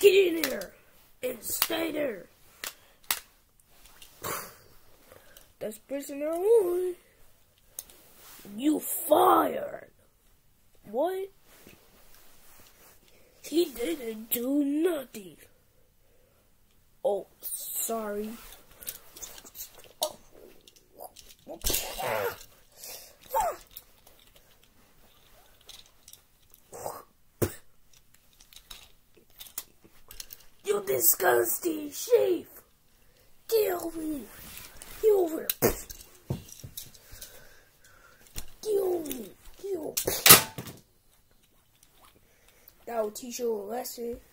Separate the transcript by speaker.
Speaker 1: Get in there and stay there. That's prisoner one. You fired. What? He didn't do nothing. Oh, sorry. You disgusting sheep! Get over here! Get over here! Get over here! Get over here! That will teach you a lesson.